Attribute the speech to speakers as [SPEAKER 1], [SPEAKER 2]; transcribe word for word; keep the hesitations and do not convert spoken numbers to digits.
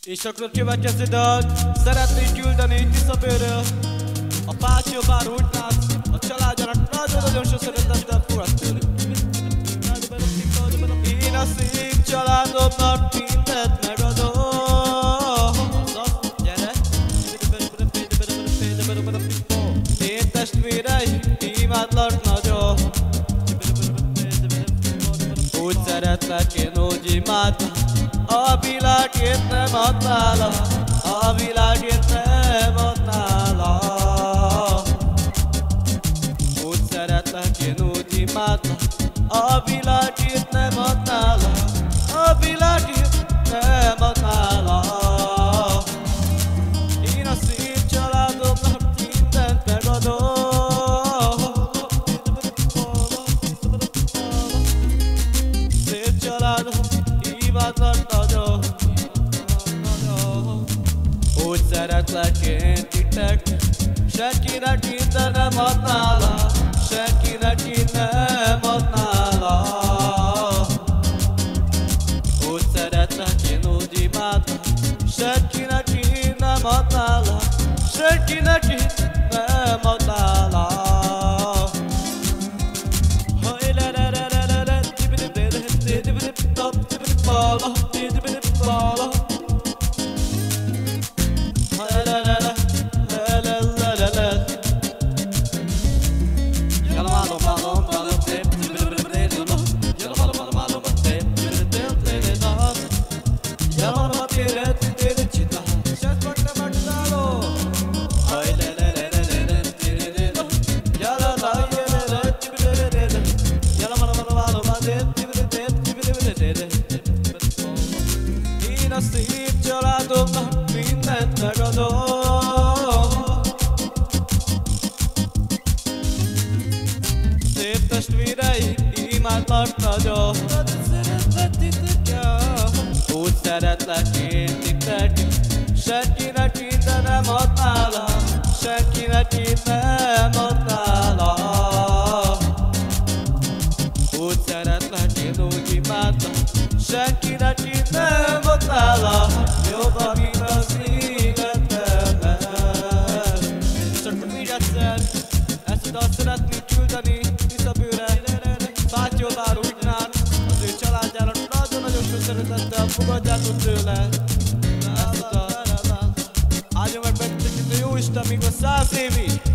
[SPEAKER 1] És akkor következő dal szeretnék küldeni Tiszabőről. A Pátyó bár úgy látsz, a családjának nagyon-nagyon sok szeretettel fogad tőlük. Én a szép családomnak mindent megadom. Azaz, gyere! Én testvéreim, imádlak nagyon. Úgy szeretlek, én úgy imádlak. A világért nem adnálak, a világért nem adnálak. Úgy szeretlek, én úgy imádlak, a világért nem adnálak, a világért nem adnálak. Én a szép családomnak mindent megadom. Szép családom, imádlak nagyon, úgy szeretlek én titek, senkinek innen nem adnálak, senkinek innen nem adnálak. Úgy szeretlek én úgy imádlak, senkinek innen nem adnálak, senkinek innen nem adnálak. Én a szép családomnak mindent megadom. Szép testvéreim, imádlak nagyon. Úgy szeretlek én titek, senkinek innen nem adnálak, senkinek innen nem adnálak. Úgy szeretlek én úgy imádlak, senkinek itt nem adnálak, jobban, mint az életemben. Csak még egyszer, ezt a dalt szeretnék küldeni Tiszabőre. Pátyó bár úgy látsz, az ő családjának nagyon-nagyon sok szeretettel fogadjátok tőle. Ezt a dalt áldja meg benneteket a Jóisten még a száz évig.